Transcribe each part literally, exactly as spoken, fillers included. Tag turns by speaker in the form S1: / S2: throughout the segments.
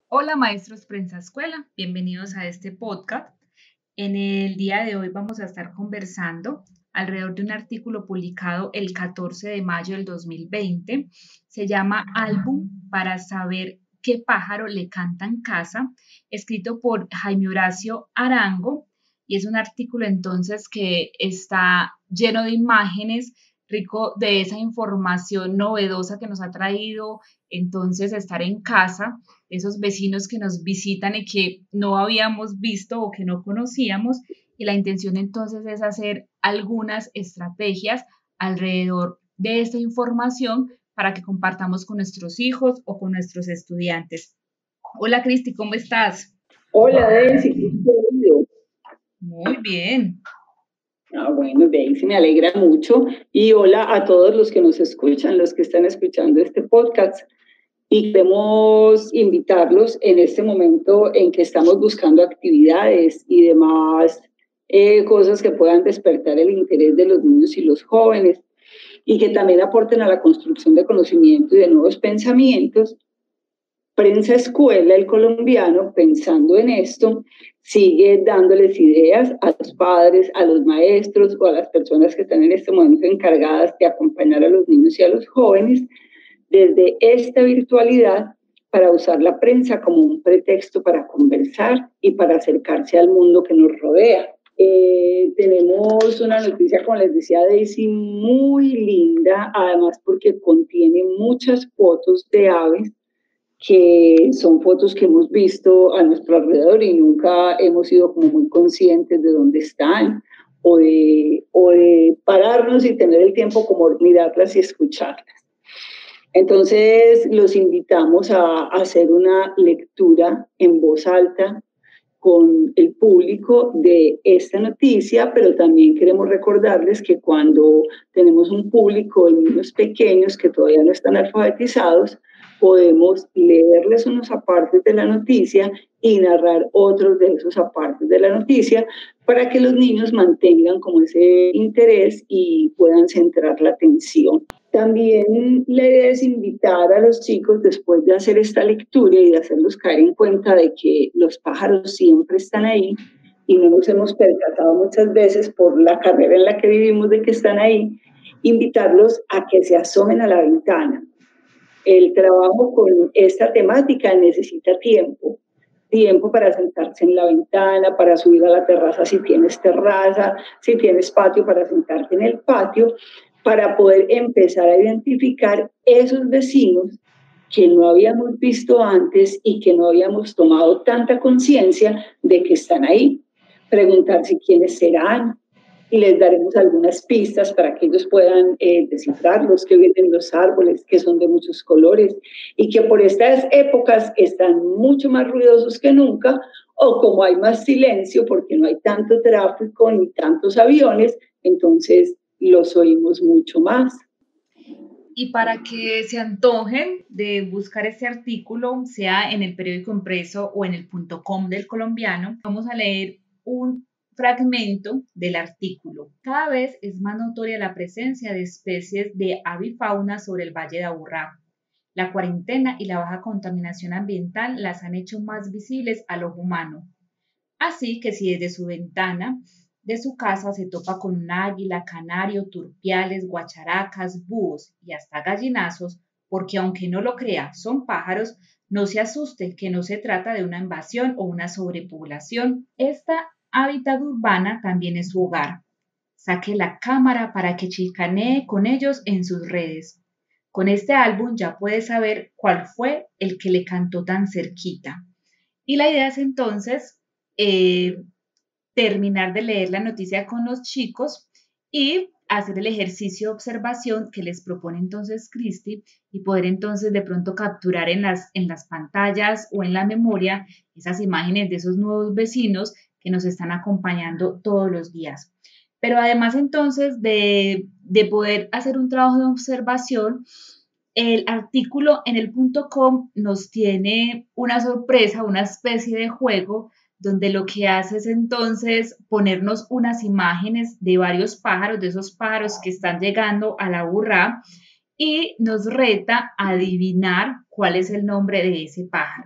S1: Hola maestros Prensa Escuela, bienvenidos a este podcast. En el día de hoy vamos a estar conversando alrededor de un artículo publicado el catorce de mayo del dos mil veinte. Se llama Álbum para saber qué pájaro le canta en casa, escrito por Jaime Horacio Arango, y es un artículo entonces que está lleno de imágenes, rico de esa información novedosa que nos ha traído entonces estar en casa, esos vecinos que nos visitan y que no habíamos visto o que no conocíamos, y la intención entonces es hacer algunas estrategias alrededor de esta información para que compartamos con nuestros hijos o con nuestros estudiantes. Hola Cristi, ¿cómo estás?
S2: Hola Daisy, ¿cómo
S1: Muy bien.
S2: Ah, bueno, Daisy, me alegra mucho. Y hola a todos los que nos escuchan, los que están escuchando este podcast. Y queremos invitarlos en este momento en que estamos buscando actividades y demás eh, cosas que puedan despertar el interés de los niños y los jóvenes y que también aporten a la construcción de conocimiento y de nuevos pensamientos. Prensa Escuela, el colombiano, pensando en esto, sigue dándoles ideas a los padres, a los maestros o a las personas que están en este momento encargadas de acompañar a los niños y a los jóvenes desde esta virtualidad para usar la prensa como un pretexto para conversar y para acercarse al mundo que nos rodea. Eh, tenemos una noticia, como les decía Daisy, muy linda, además porque contiene muchas fotos de aves que son fotos que hemos visto a nuestro alrededor y nunca hemos sido como muy conscientes de dónde están o de, o de pararnos y tener el tiempo como mirarlas y escucharlas. Entonces los invitamos a, a hacer una lectura en voz alta con el público de esta noticia, pero también queremos recordarles que cuando tenemos un público de niños pequeños que todavía no están alfabetizados, podemos leerles unos apartes de la noticia y narrar otros de esos apartes de la noticia para que los niños mantengan como ese interés y puedan centrar la atención. También la idea es invitar a los chicos, después de hacer esta lectura y de hacerlos caer en cuenta de que los pájaros siempre están ahí y no nos hemos percatado muchas veces por la carrera en la que vivimos de que están ahí, invitarlos a que se asomen a la ventana. El trabajo con esta temática necesita tiempo, tiempo para sentarse en la ventana, para subir a la terraza si tienes terraza, si tienes patio para sentarte en el patio, para poder empezar a identificar esos vecinos que no habíamos visto antes y que no habíamos tomado tanta conciencia de que están ahí. Preguntar si quiénes serán, y les daremos algunas pistas para que ellos puedan eh, descifrar los que viven en los árboles, que son de muchos colores y que por estas épocas están mucho más ruidosos que nunca, o como hay más silencio porque no hay tanto tráfico ni tantos aviones, entonces los oímos mucho más.
S1: Y para que se antojen de buscar este artículo, sea en el periódico impreso o en el punto com del colombiano, vamos a leer un fragmento del artículo. Cada vez es más notoria la presencia de especies de avifauna sobre el Valle de Aburrá. La cuarentena y la baja contaminación ambiental las han hecho más visibles al ojo humano. Así que si desde su ventana de su casa se topa con un águila, canario, turpiales, guacharacas, búhos y hasta gallinazos, porque aunque no lo crea, son pájaros, no se asuste que no se trata de una invasión o una sobrepoblación. Esta hábitat urbana también es su hogar. Saque la cámara para que chicanee con ellos en sus redes. Con este álbum ya puede saber cuál fue el que le cantó tan cerquita. Y la idea es entonces eh, terminar de leer la noticia con los chicos y hacer el ejercicio de observación que les propone entonces Cristi y poder entonces de pronto capturar en las, en las pantallas o en la memoria esas imágenes de esos nuevos vecinos que nos están acompañando todos los días. Pero además entonces de, de poder hacer un trabajo de observación, el artículo en el punto com nos tiene una sorpresa, una especie de juego donde lo que hace es entonces ponernos unas imágenes de varios pájaros, de esos pájaros que están llegando a la burra, y nos reta a adivinar cuál es el nombre de ese pájaro.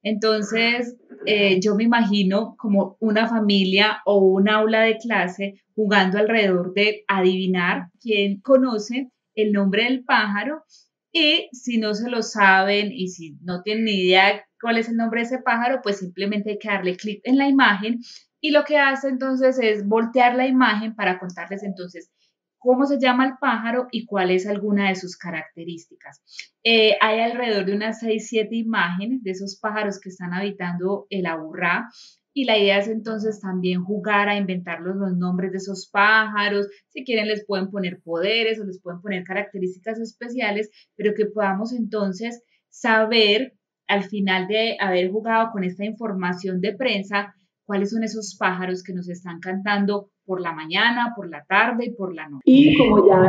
S1: Entonces, eh, yo me imagino como una familia o un aula de clase jugando alrededor de adivinar quién conoce el nombre del pájaro y si no se lo saben y si no tienen ni idea cuál es el nombre de ese pájaro, pues simplemente hay que darle clic en la imagen y lo que hace entonces es voltear la imagen para contarles entonces cómo se llama el pájaro y cuál es alguna de sus características. Eh, hay alrededor de unas seis, siete imágenes de esos pájaros que están habitando el Aburrá y la idea es entonces también jugar a inventarlos los nombres de esos pájaros. Si quieren les pueden poner poderes o les pueden poner características especiales, pero que podamos entonces saber al final de haber jugado con esta información de prensa cuáles son esos pájaros que nos están cantando por la mañana, por la tarde y por la noche.
S2: Y como ya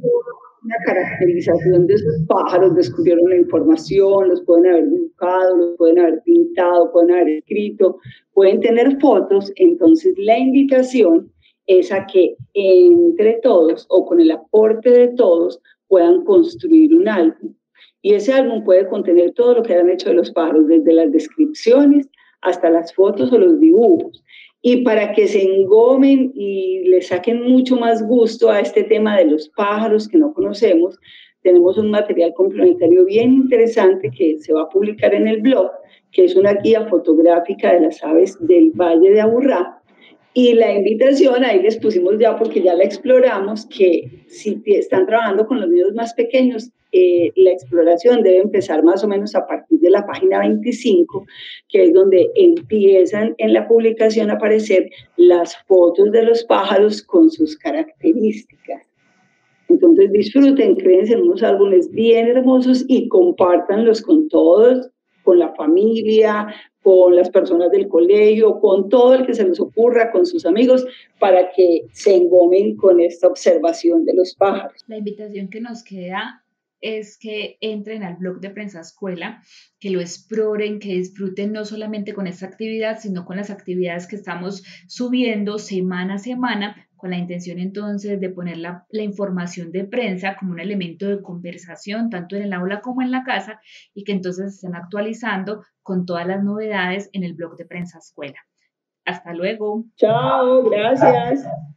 S2: una caracterización de esos pájaros, descubrieron la información, los pueden haber dibujado, los pueden haber pintado, pueden haber escrito, pueden tener fotos, entonces la invitación es a que entre todos o con el aporte de todos puedan construir un álbum. Y ese álbum puede contener todo lo que han hecho de los pájaros, desde las descripciones hasta las fotos o los dibujos. Y para que se engomen y le saquen mucho más gusto a este tema de los pájaros que no conocemos, tenemos un material complementario bien interesante que se va a publicar en el blog, que es una guía fotográfica de las aves del Valle de Aburrá. Y la invitación, ahí les pusimos ya porque ya la exploramos, que si están trabajando con los niños más pequeños, eh, la exploración debe empezar más o menos a partir de la página veinticinco, que es donde empiezan en la publicación a aparecer las fotos de los pájaros con sus características. Entonces disfruten, créense en unos álbumes bien hermosos y compártanlos con todos, con la familia, con las personas del colegio, con todo el que se les ocurra, con sus amigos, para que se engomen con esta observación de los pájaros.
S1: La invitación que nos queda es que entren al blog de Prensa Escuela, que lo exploren, que disfruten no solamente con esta actividad, sino con las actividades que estamos subiendo semana a semana, con la intención entonces de poner la, la información de prensa como un elemento de conversación, tanto en el aula como en la casa, y que entonces estén actualizando con todas las novedades en el blog de Prensa Escuela. Hasta luego.
S2: Chao, gracias.